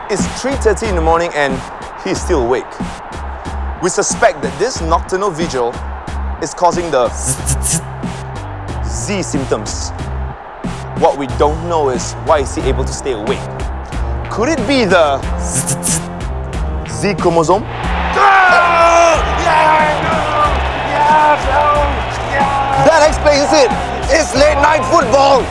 It's 3:30 in the morning and he's still awake. We suspect that this nocturnal vigil is causing the Z symptoms. What we don't know is why is he able to stay awake? Could it be the Z chromosome? That explains it! It's late night football!